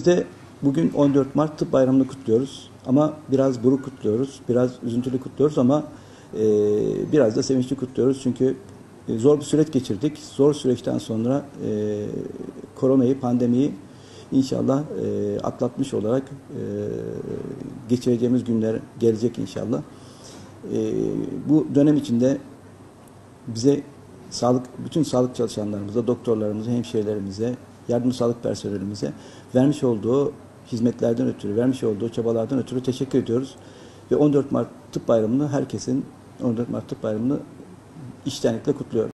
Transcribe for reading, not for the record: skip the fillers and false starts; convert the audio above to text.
Biz de bugün 14 Mart Tıp Bayramı'nı kutluyoruz. Ama biraz buruk kutluyoruz, biraz üzüntülü kutluyoruz ama biraz da sevinçli kutluyoruz. Çünkü zor bir süreç geçirdik. Zor süreçten sonra koronayı, pandemiyi inşallah atlatmış olarak geçireceğimiz günler gelecek inşallah. Bu dönem içinde bize bütün sağlık çalışanlarımıza, doktorlarımıza, hemşirelerimize, yardımcı sağlık personelimize vermiş olduğu hizmetlerden ötürü, vermiş olduğu çabalardan ötürü teşekkür ediyoruz. Ve 14 Mart Tıp Bayramı'nı herkesin 14 Mart Tıp Bayramı'nı içtenlikle kutluyorum.